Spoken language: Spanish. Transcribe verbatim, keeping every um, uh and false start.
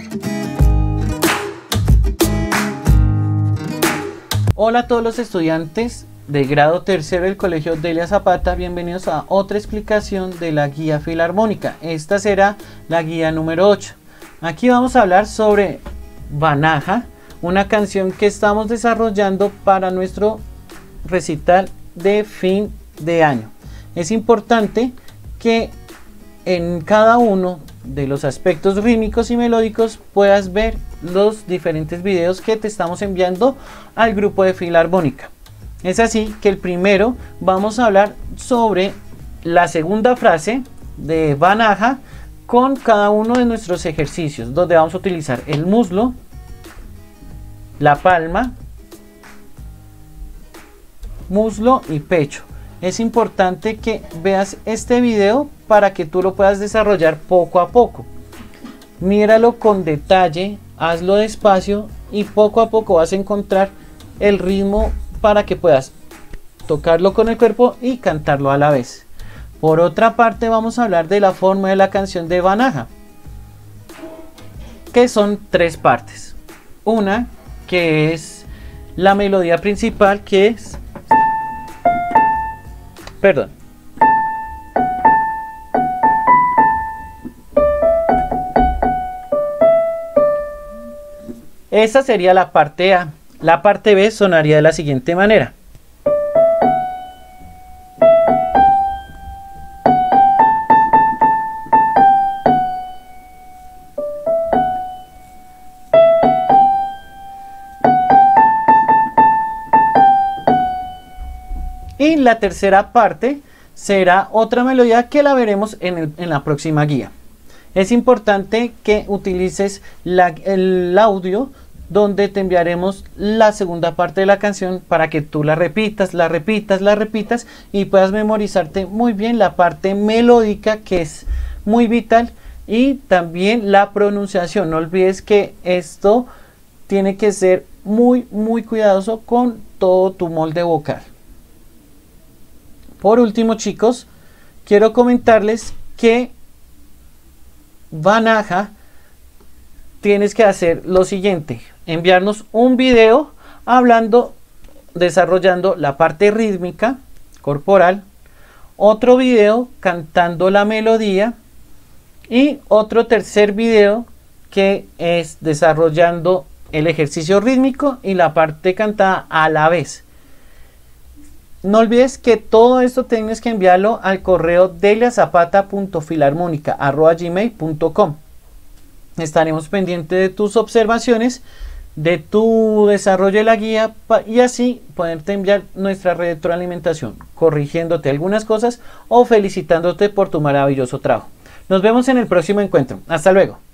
Hola a todos los estudiantes de grado tercero del Colegio Delia Zapata, bienvenidos a otra explicación de la guía filarmónica. Esta será la guía número ocho. Aquí vamos a hablar sobre Banaja, una canción que estamos desarrollando para nuestro recital de fin de año. Es importante que en cada uno de los aspectos rítmicos y melódicos puedas ver los diferentes videos que te estamos enviando al grupo de filarmónica. Es así que el primero vamos a hablar sobre la segunda frase de Banaja con cada uno de nuestros ejercicios, donde vamos a utilizar el muslo, la palma, muslo y pecho. Es importante que veas este video para que tú lo puedas desarrollar poco a poco. Míralo con detalle, hazlo despacio y poco a poco vas a encontrar el ritmo para que puedas tocarlo con el cuerpo y cantarlo a la vez. Por otra parte, vamos a hablar de la forma de la canción de Banaja, que son tres partes. Una que es la melodía principal, que es perdón esa sería la parte A. La parte B sonaría de la siguiente manera. Y la tercera parte será otra melodía que la veremos en, el, en la próxima guía. Es importante que utilices la, el audio donde te enviaremos la segunda parte de la canción para que tú la repitas, la repitas, la repitas y puedas memorizarte muy bien la parte melódica, que es muy vital, y también la pronunciación. No olvides que esto tiene que ser muy muy cuidadoso con todo tu molde vocal. Por último, chicos, quiero comentarles que Banaja tienes que hacer lo siguiente: enviarnos un video hablando, desarrollando la parte rítmica corporal, otro video cantando la melodía y otro tercer video que es desarrollando el ejercicio rítmico y la parte cantada a la vez. No olvides que todo esto tienes que enviarlo al correo deliazapata punto filarmónica arroba gmail punto com. Estaremos pendientes de tus observaciones, de tu desarrollo de la guía y así poderte enviar nuestra retroalimentación, corrigiéndote algunas cosas o felicitándote por tu maravilloso trabajo. Nos vemos en el próximo encuentro. Hasta luego.